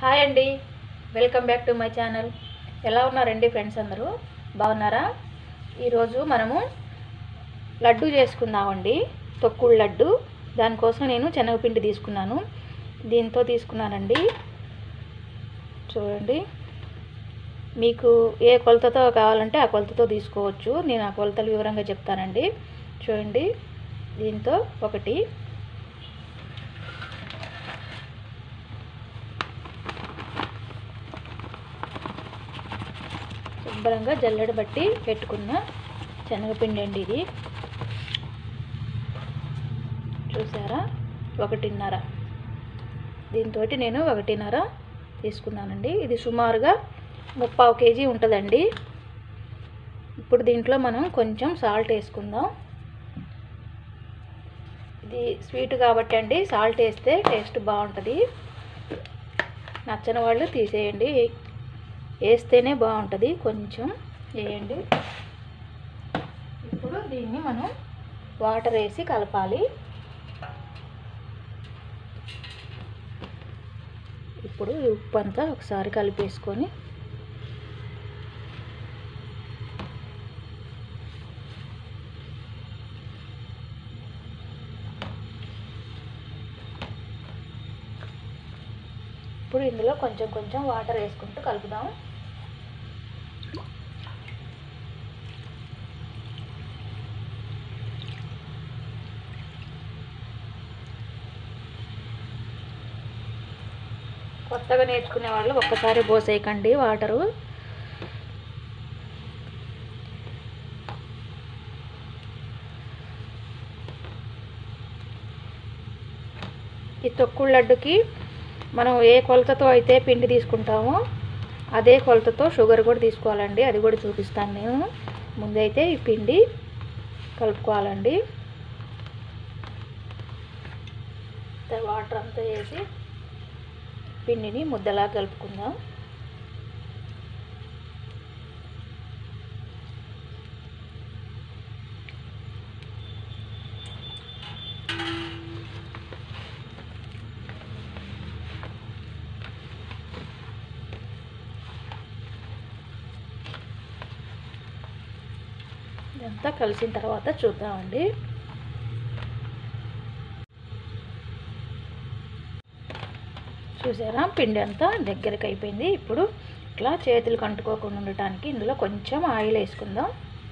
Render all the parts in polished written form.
Hi అండి, welcome back to my channel. ఎలా ఉన్నారండి ఫ్రెండ్స్? అందరూ బాగున్నారా? ఈరోజు మనము లడ్డు చేసుకుందామండి, తొక్కుడు లడ్డు. దానికోసం నేను శనగపిండి తీసుకున్నాను, దీంతో తీసుకున్నానండి. చూడండి, మీకు ఏ కొలతతో కావాలంటే ఆ కొలతతో తీసుకోవచ్చు. నేను ఆ కొలతలు వివరంగా చెప్తానండి. చూడండి, దీంతో ఒకటి శుభ్రంగా జల్లెడ బట్టి పెట్టుకున్న శనగపిండి అండి ఇది. చూసారా, 1.5. దీంతో నేను 1.5 తీసుకున్నానండి. ఇది సుమారుగా 3/4 kg ఉంటుందండి. ఇప్పుడు దీంట్లో మనం కొంచెం సాల్ట్ వేసుకుందాం. ఇది స్వీట్ కాబట్టి అండి, సాల్ట్ వేస్తే టేస్ట్ బాగుంటుంది. నచ్చని వాళ్ళు తీసేయండి, వేస్తేనే బాగుంటుంది. కొంచెం వేయండి. ఇప్పుడు దీన్ని మనం వాటర్ వేసి కలపాలి. ఇప్పుడు ఉప్పు అంతా ఒకసారి కలిపేసుకొని ఇప్పుడు ఇందులో కొంచెం కొంచెం వాటర్ వేసుకుంటూ కలుపుదాం. కొత్తగా నేర్చుకునే వాళ్ళు ఒక్కసారి పోసేయకండి వాటరు. ఈ తొక్కుడు లడ్డుకి మనం ఏ కొలతతో అయితే పిండి తీసుకుంటామో అదే కొలతతో షుగర్ కూడా తీసుకోవాలండి. అది కూడా చూపిస్తాను నేను. ముందైతే ఈ పిండి కలుపుకోవాలండి. వాటర్ అంతా వేసి పిండిని ముద్దలా కలుపుకుందాం. ఇదంతా కలిసిన తర్వాత చూద్దామండి. చూసారా, పిండి అంతా దగ్గరికి అయిపోయింది. ఇప్పుడు ఇట్లా చేతులకు అంటుకోకుండా ఉండటానికి ఇందులో కొంచెం ఆయిల్ వేసుకుందాం.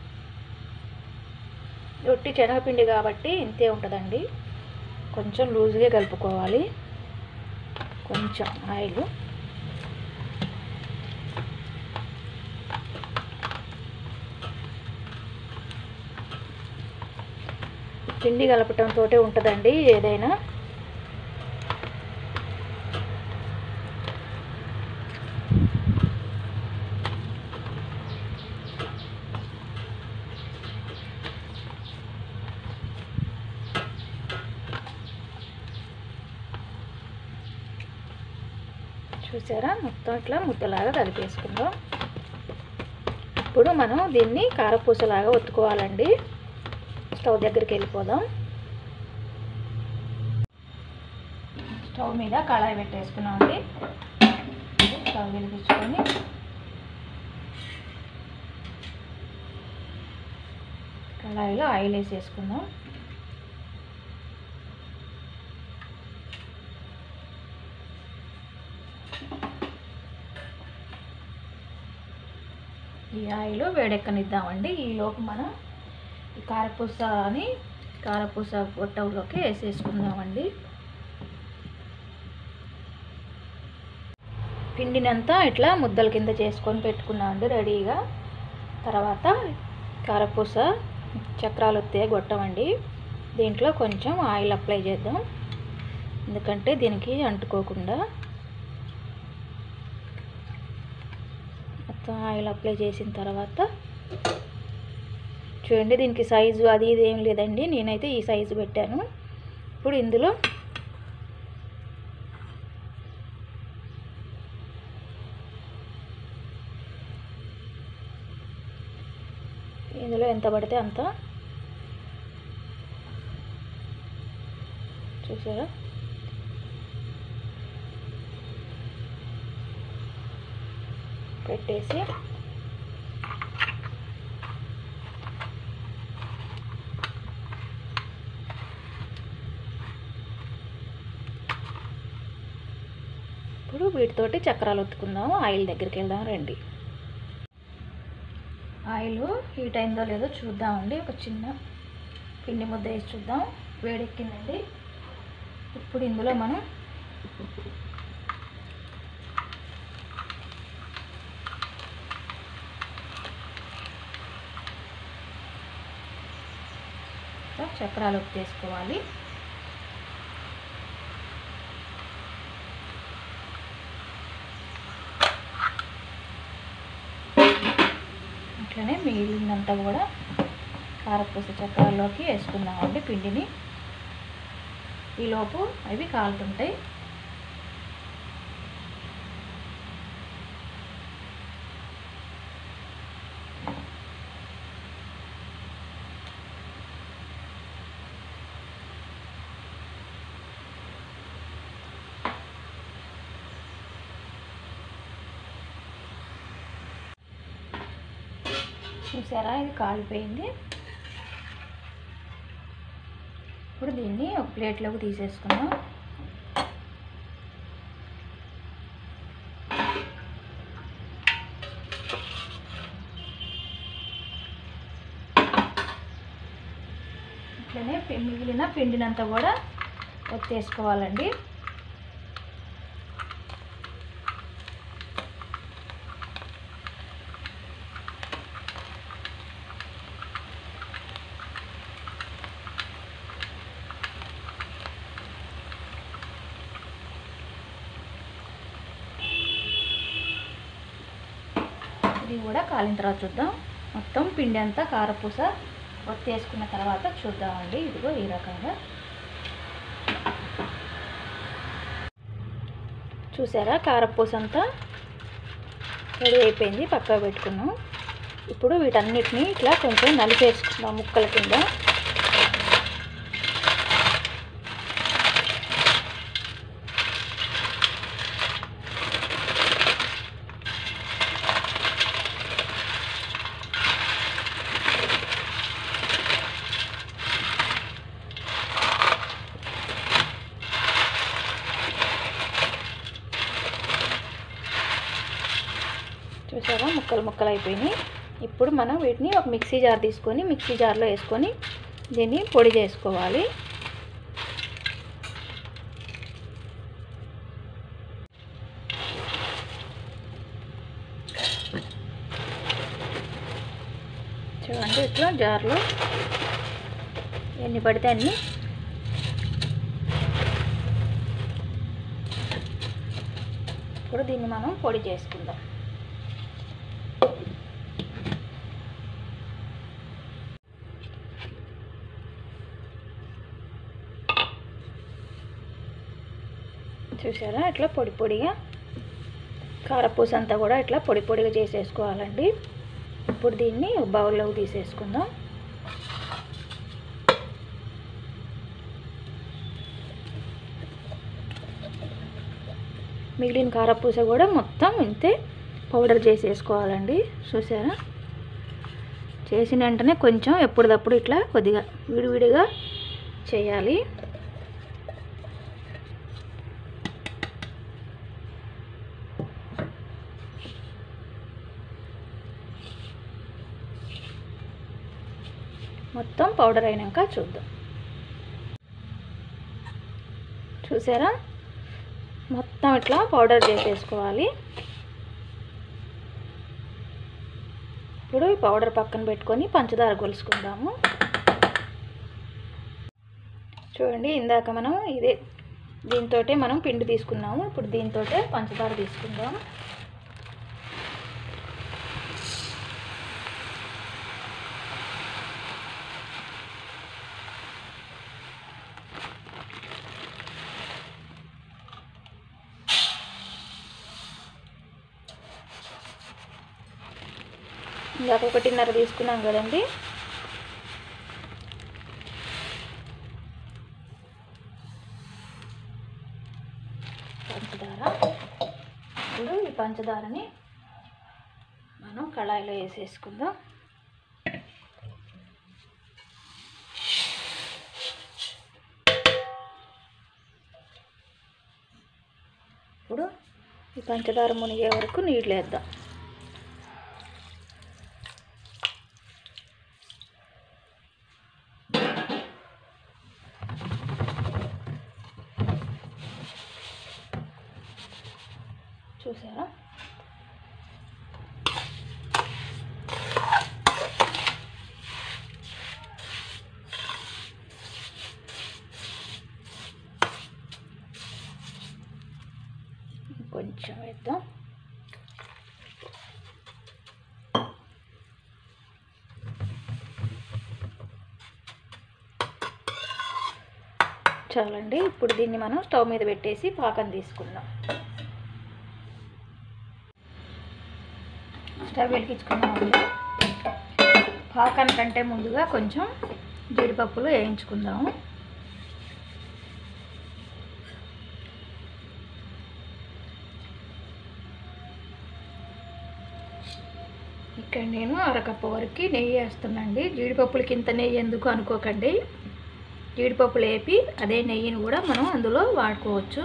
రొట్టి శనగపిండి కాబట్టి ఇంతే ఉంటుందండి. కొంచెం లూజ్గా కలుపుకోవాలి. కొంచెం ఆయిల్ పిండి కలపటంతో ఉంటుందండి ఏదైనా. చూసారా, మొత్తం ఇట్లా ముద్దలాగా కలిపేసుకుందాం. ఇప్పుడు మనం దీన్ని కారపూసలాగా ఒత్తుకోవాలండి. స్టవ్ దగ్గరికి వెళ్ళిపోదాం. స్టవ్ మీద కళాయి పెట్టేసుకున్నామండి. స్టవ్ వెలిగించుకొని కళాయిలో ఆయిల్ వేసేసుకుందాం. ఈ ఆయిల్ వేడెక్కనిద్దామండి. ఈలోపు మనం ఈ కారపూస గొట్టంలోకి వేసేసుకుందామండి. పిండినంతా ఇట్లా ముద్దల కింద చేసుకొని పెట్టుకున్నామండి రెడీగా. తర్వాత కారపూస చక్రాలు వస్తే గొట్టం అండి. దీంట్లో కొంచెం ఆయిల్ అప్లై చేద్దాం, ఎందుకంటే దీనికి అంటుకోకుండా. మొత్తం ఆయిల్ అప్లై చేసిన తర్వాత చూడండి, దీనికి సైజు అది ఇది ఏం లేదండి, నేనైతే ఈ సైజు పెట్టాను. ఇప్పుడు ఇందులో ఎంత పడితే అంత. చూసారా, పెట్టేసి ఇప్పుడు వీటితోటి చక్రాలు ఒత్తుకుందాము. ఆయిల్ దగ్గరికి వెళ్దాం రండి. ఆయిల్ హీట్ అయిందో లేదో చూద్దామండి. ఒక చిన్న పిండి ముద్ద వేసి చూద్దాం. వేడెక్కిందండి. ఇప్పుడు ఇందులో మనం చక్రాలు ఒత్తేసుకోవాలి. అట్లనే మిగిలినంతా కూడా కారపూస చక్రాల్లోకి వేసుకుందామండి పిండిని. ఈలోపు అవి కాలుతుంటాయి. చూసారా, ఇది కాలిపోయింది. ఇప్పుడు దీన్ని ఒక ప్లేట్లోకి తీసేసుకుందాం. ఇట్లనే మిగిలిన పిండినంతా కూడా ఒత్తేసుకోవాలండి. ఇది కూడా కాలిన తర్వాత చూద్దాం. మొత్తం పిండి అంతా కారపూస ఒత్తేసుకున్న తర్వాత చూద్దామండి. ఇదిగో ఈ రకంగా చూసారా, కారపూస అంతా రెడీ అయిపోయింది. పక్కకు పెట్టుకున్నాం. ఇప్పుడు వీటన్నిటిని ఇట్లా కొంచెం నలిపేసుకుందాం ముక్కల కింద. చూసారా, ముక్కలు ముక్కలు అయిపోయినాయి. ఇప్పుడు మనం వీటిని ఒక మిక్సీ జార్ తీసుకొని మిక్సీ జార్లో వేసుకొని దీన్ని పొడి చేసుకోవాలి. చూడండి, ఇట్లా జార్లో ఎన్ని పడితే అన్ని ఇప్పుడు దీన్ని మనం పొడి చేసుకుందాం. చూసారా, ఇట్లా పొడి పొడిగా కారపూస అంతా కూడా ఇట్లా పొడి పొడిగా చేసేసుకోవాలండి. ఇప్పుడు దీన్ని బౌల్లోకి తీసేసుకుందాం. మిగిలిన కారపూస కూడా మొత్తం ఇంతే పౌడర్ చేసేసుకోవాలండి. చూసారా, చేసిన వెంటనే కొంచెం ఎప్పటిదప్పుడు ఇట్లా కొద్దిగా విడివిడిగా చేయాలి. మొత్తం పౌడర్ అయినాక చూద్దాం. చూసారా, మొత్తం ఇట్లా పౌడర్ చేసేసుకోవాలి. ఇప్పుడు ఈ పౌడర్ పక్కన పెట్టుకొని పంచదార గొలుసుకుందాము. చూడండి, ఇందాక మనం దీంతోటే మనం పిండి తీసుకున్నాము. ఇప్పుడు దీంతోటే పంచదార తీసుకుందాం. ఇందాక 1.5 తీసుకున్నాం కదండి. పంచదార. ఇప్పుడు ఈ పంచదారని మనం కళాయిలో వేసేసుకుందాం. ఇప్పుడు ఈ పంచదార మునిగే వరకు నీళ్ళు వేద్దాం. చూసారా? కొంచెం వేద్దాం. చాలండి. ఇప్పుడు దీన్ని మనం స్టవ్ మీద పెట్టేసి పాకం తీసుకుందాం. స్టవ్ వెలిగించుకున్నామండి. పాకానికంటే ముందుగా కొంచెం జీడిపప్పులు వేయించుకుందాము. ఇక్కడ నేను అరకప్పు వరకు నెయ్యి వేస్తున్నాండి. జీడిపప్పులకి ఇంత నెయ్యి ఎందుకు అనుకోకండి. జీడిపప్పులు వేపి అదే నెయ్యిని కూడా మనం అందులో వాడుకోవచ్చు.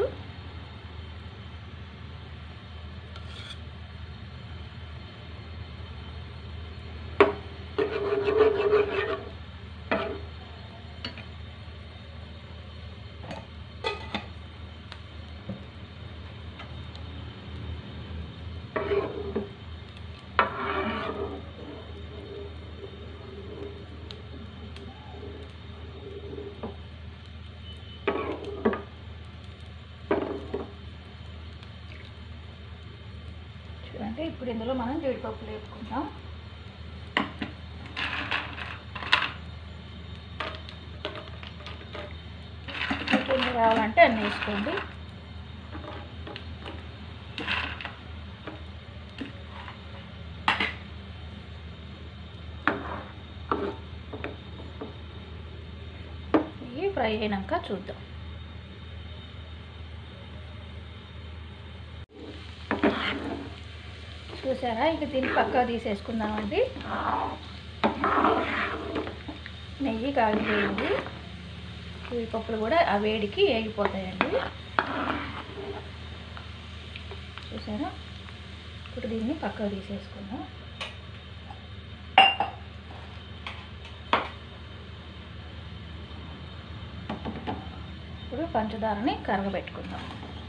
చూడండి, ఇప్పుడు ఇందులో మనం జీడిపప్పులు వేసుకుందాం. మీకు ఎన్ని కావాలంటే అన్నీ వేసుకోండి. ఇవి ఫ్రై అయినాక చూద్దాం. చూసారా? ఇక దీన్ని పక్కా తీసేసుకుందామండి. నెయ్యి కాగిపోయింది. జీడిపప్పులు కూడా ఆ వేడికి వేగిపోతాయండి. చూసారా? ఇప్పుడు దీన్ని పక్కా తీసేసుకుందాం. ఇప్పుడు పంచదారని కరగబెట్టుకుందాం.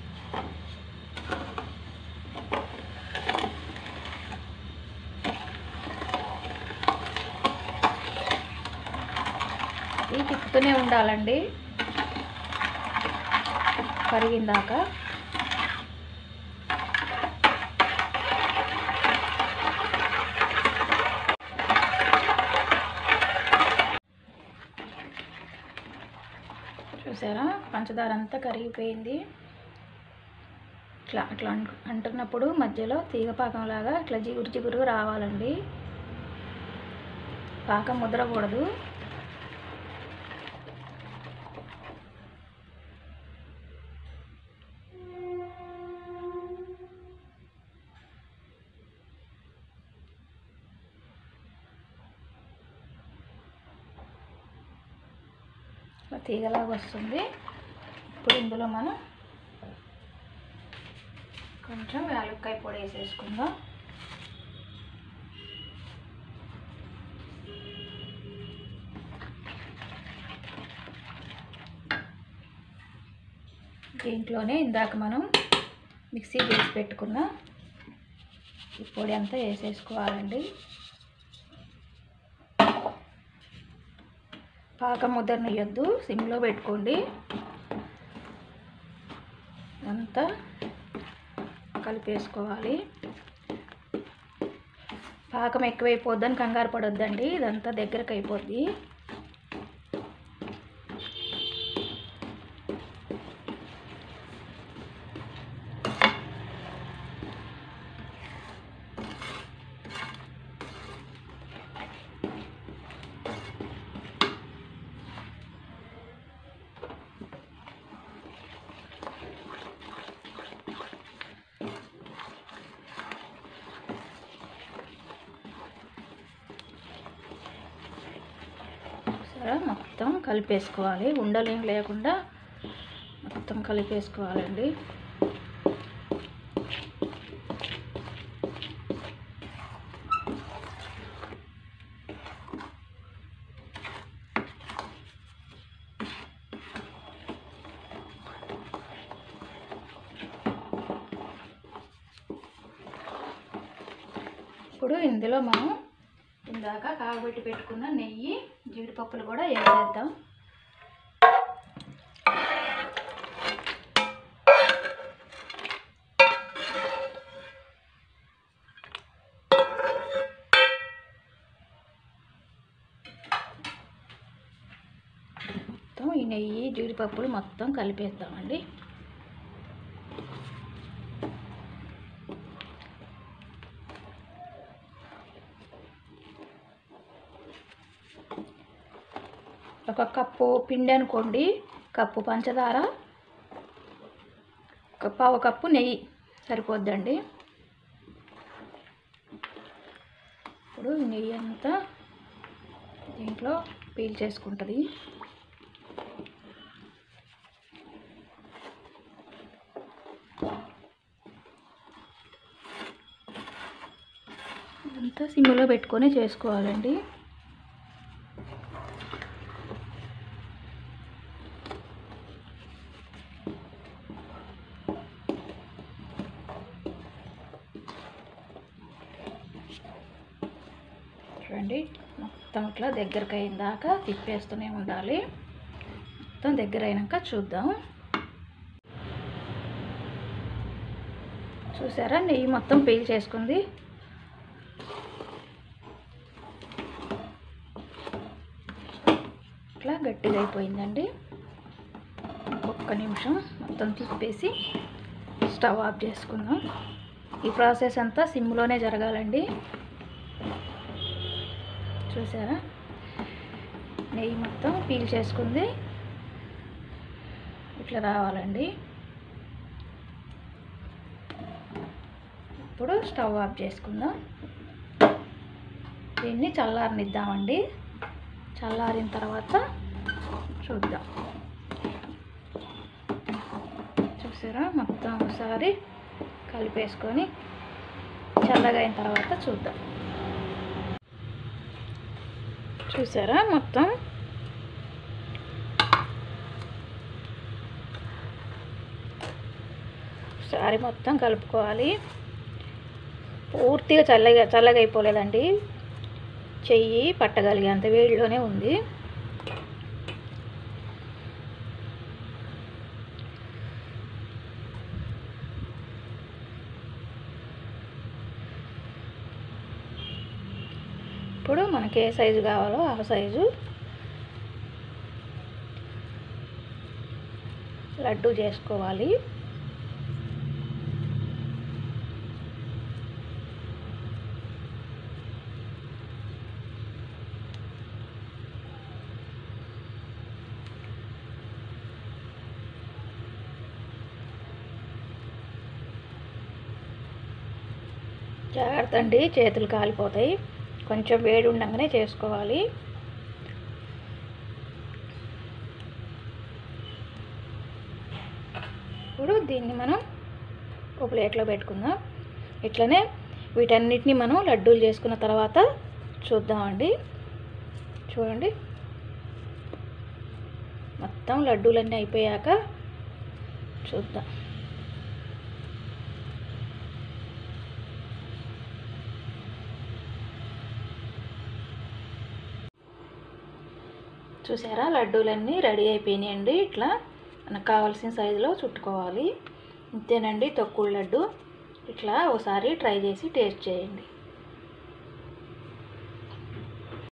ఇది తిప్పుతూనే ఉండాలండి కరిగిందాక. చూసారా? పంచదార అంతా కరిగిపోయింది. అట్లా అంటున్నప్పుడు మధ్యలో తీగపాకంలాగా ఇట్లా జిగురు జిగురు రావాలండి. పాకం ముదరకూడదు. తీగలాగా వస్తుంది. ఇప్పుడు ఇందులో మనం కొంచెం యాలక్కాయ పొడి వేసేసుకుందాం. దీంట్లోనే ఇందాక మనం మిక్సీ చేసి పెట్టుకున్న ఈ పొడి అంతా వేసేసుకోవాలండి. పాకం ముద్దరనియొద్దు, సిమ్లో పెట్టుకోండి. అంతా కలిపేసుకోవాలి. పాకం ఎక్కువైపోద్దని కంగారు పడొద్దండి, ఇదంతా దగ్గరకు అయిపోద్ది. సరే మొత్తం కలిపేసుకోవాలి, ఉండలు ఏం లేకుండా మొత్తం కలిపేసుకోవాలండి. ఇప్పుడు ఇందులో మనం ఇందాక కాగబెట్టి పెట్టుకున్న నెయ్యి, జీడిపప్పులు కూడా వేసేద్దాం. మొత్తం ఈ నెయ్యి, జీడిపప్పులు మొత్తం కలిపేద్దామండి. ఒక కప్పు పిండి అనుకోండి, కప్పు పంచదార, పావు కప్పు నెయ్యి సరిపోద్దండి. ఇప్పుడు నెయ్యి అంతా దీంట్లో పీల్చేసుకుంటుంది. అంతా సిమ్లో పెట్టుకొని చేసుకోవాలండి. చూడండి, మొత్తం ఇట్లా దగ్గరకు అయిన దాకా తిప్పేస్తూనే ఉండాలి. మొత్తం దగ్గర అయినాక చూద్దాం. చూసారా, నెయ్యి మొత్తం పీల్చేసుకుంది. ఇట్లా గట్టిగా అయిపోయిందండి. ఒక్క నిమిషం మొత్తం తిప్పేసి స్టవ్ ఆఫ్ చేసుకుందాం. ఈ ప్రాసెస్ అంతా సిమ్లోనే జరగాలండి. చూసారా, నెయ్యి మొత్తం పీల్చేసుకుంది. ఇట్లా రావాలండి. ఇప్పుడు స్టవ్ ఆఫ్ చేసుకుందాం. దీన్ని చల్లారనిద్దామండి. చల్లారిన తర్వాత చూద్దాం. చూసారా, మొత్తం ఒకసారి కలిపేసుకొని చల్లగా అయిన తర్వాత చూద్దాం. చూసారా, మొత్తం ఒకసారి మొత్తం కలుపుకోవాలి. పూర్తిగా చల్లగా అయిపోలేదండి, చెయ్యి పట్టగలిగే అంత వేడిలోనే ఉంది. ఇప్పుడు మనకి ఏ సైజు కావాలో ఆ సైజు లడ్డు చేసుకోవాలి. జాగ్రత్త అండి, చేతులు కాలిపోతాయి. కొంచెం వేడి ఉండగానే చేసుకోవాలి. ఇప్పుడు దీన్ని మనం ఒక ప్లేట్లో పెట్టుకుందాం. ఇట్లనే వీటన్నిటిని మనం లడ్డూలు చేసుకున్న తర్వాత చూద్దామండి. చూడండి, మొత్తం లడ్డూలన్నీ అయిపోయాక చూద్దాం. చూసారా, లడ్డూలన్నీ రెడీ అయిపోయినాయండి. ఇట్లా మనకు కావాల్సిన సైజులో చుట్టుకోవాలి. ఇంతేనండి తొక్కుడు లడ్డు. ఇట్లా ఒకసారి ట్రై చేసి టేస్ట్ చేయండి.